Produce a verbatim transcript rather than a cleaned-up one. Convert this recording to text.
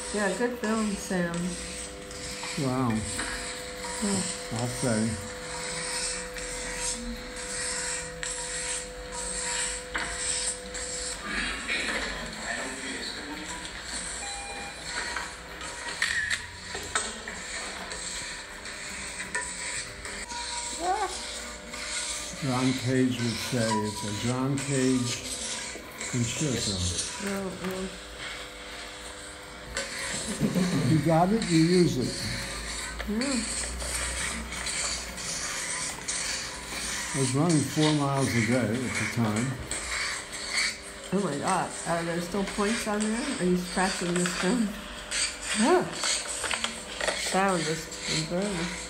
Yeah, good film, Sam. Wow. Yeah. I'll say. John Cage would say it's a John Cage concerto. Oh, oh. You got it, you use it. Yeah. I was running four miles a day at the time. Oh my God, are there still points on there? Are you scratching the stone? Yeah. Sound is incredible.